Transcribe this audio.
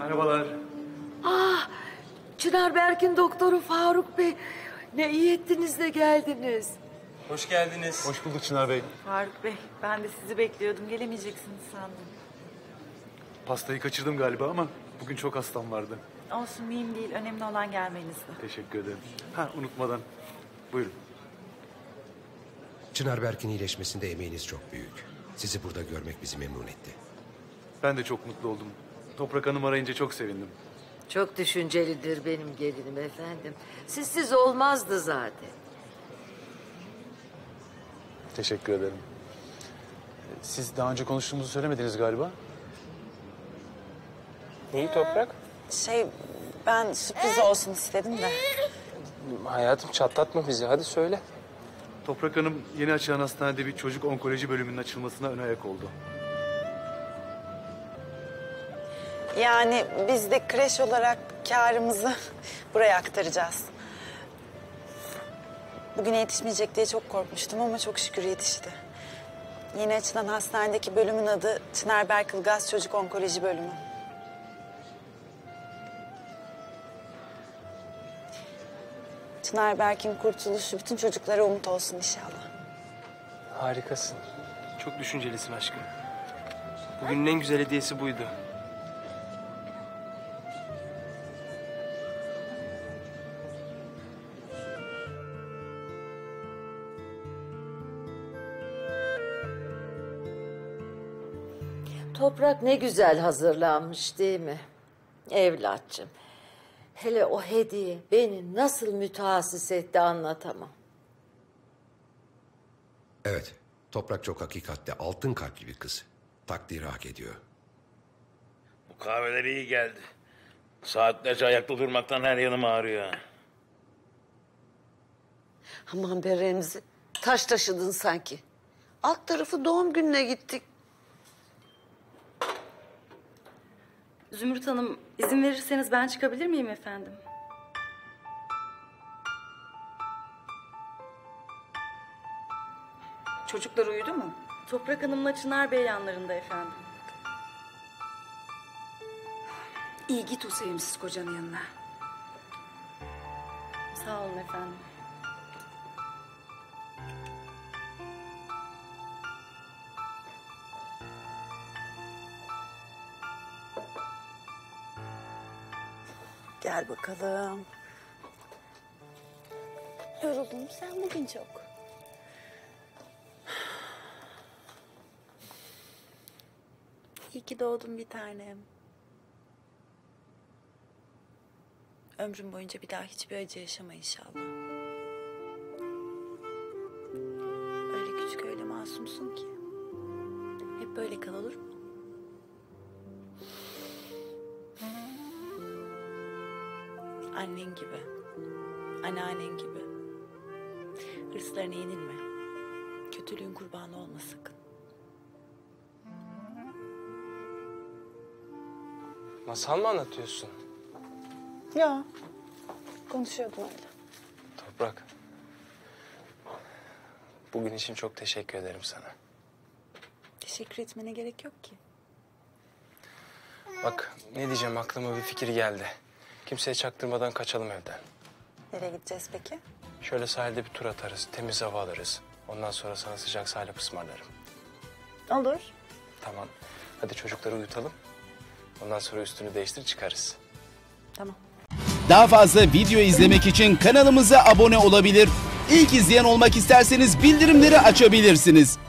Merhabalar. Çınar Berk'in doktoru Faruk Bey. Ne iyi ettiniz de geldiniz. Hoş geldiniz. Hoş bulduk Çınar Bey. Faruk Bey, ben de sizi bekliyordum. Gelemeyeceksiniz sandım. Pastayı kaçırdım galiba ama bugün çok hastam vardı. Olsun, mühim değil. Önemli olan gelmenizdi. Teşekkür ederim. Unutmadan. Buyurun. Çınar Berk'in iyileşmesinde emeğiniz çok büyük. Sizi burada görmek bizi memnun etti. Ben de çok mutlu oldum. Toprak Hanım arayınca çok sevindim. Çok düşüncelidir benim gelinim efendim. Sizsiz olmazdı zaten. Teşekkür ederim. Siz daha önce konuştuğumuzu söylemediniz galiba. İyi Toprak. Ben sürpriz olsun istedim de. Hayatım çatlatma bizi. Hadi söyle. Toprak Hanım yeni açılan hastanede bir çocuk onkoloji bölümünün açılmasına ön ayak oldu. Yani biz de kreş olarak kârımızı buraya aktaracağız. Bugüne yetişmeyecek diye çok korkmuştum ama çok şükür yetişti. Yeni açılan hastanedeki bölümün adı Çınar Berk Ilgaz Çocuk Onkoloji Bölümü. Çınar Berk'in kurtuluşu bütün çocuklara umut olsun inşallah. Harikasın. Çok düşüncelisin aşkım. Bugünün en güzel hediyesi buydu. Toprak ne güzel hazırlanmış değil mi? Evlatçım. Hele o hediye beni nasıl mütehassıs etti anlatamam. Evet, Toprak çok hakikatte altın kalpli bir kız. Takdiri hak ediyor. Bu kahveler iyi geldi. Saatlerce ayakta durmaktan her yanım ağrıyor. Aman be Remzi, taş taşıdın sanki. Alt tarafı doğum gününe gittik. Zümrüt Hanım, izin verirseniz ben çıkabilir miyim efendim? Çocuklar uyudu mu? Toprak Hanım'la Çınar Bey yanlarında efendim. İyi git o sevimsiz kocanın yanına. Sağ olun efendim. Gel bakalım. Yoruldum sen bugün çok. İyi ki doğdun bir tanem. Ömrüm boyunca bir daha hiçbir acı yaşama inşallah. Öyle küçük öyle masumsun ki. Hep böyle kal olur mu? Annen gibi, anneannen gibi. Hırslarına yenilme. Kötülüğün kurbanı olma sakın. Masal mı anlatıyorsun? Ya, konuşuyordum öyle. Toprak. Bugün için çok teşekkür ederim sana. Teşekkür etmene gerek yok ki. Bak ne diyeceğim aklıma bir fikir geldi. Kimseye çaktırmadan kaçalım evden. Nereye gideceğiz peki? Şöyle sahilde bir tur atarız, temiz hava alırız. Ondan sonra sana sıcak salep ısmarlarım. Olur. Tamam. Hadi çocukları uyutalım. Ondan sonra üstünü değiştir çıkarız. Tamam. Daha fazla video izlemek için kanalımıza abone olabilir. İlk izleyen olmak isterseniz bildirimleri açabilirsiniz.